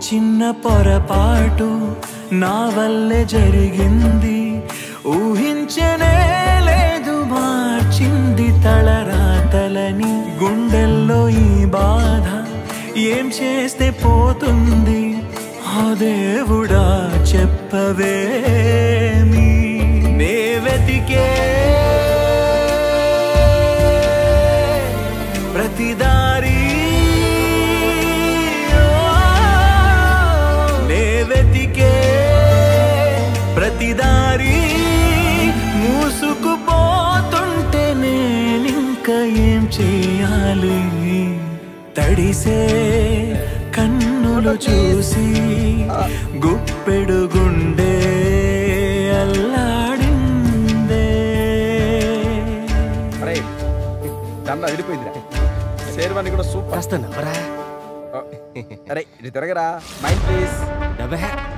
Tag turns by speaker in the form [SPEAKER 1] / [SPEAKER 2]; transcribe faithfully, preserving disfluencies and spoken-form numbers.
[SPEAKER 1] చిన్న పొరపాటు నా వల్లే జరిగింది, ఊహించనే లేదు మార్చింది తలరాతలని. గుండెల్లో ఈ బాధ ఏం చేస్తే పోతుంది, ఆ దేవుడా చెప్పవేమి. నే వెతికే ప్రతిదారి, నే వెతికే ప్రతిదారి మూసుకుపోతుంటే నేనింక ఏం చేయాలి. తడిసే కన్నులు చూసి గుప్పెడు గుండె అల్లాడిందే.
[SPEAKER 2] వెళ్ళిపోయిందిరా శేర్వాణి కూడా సూపర్ వస్తాను. అరే ఇది తిరగరా మైండ్ ప్లీజ్.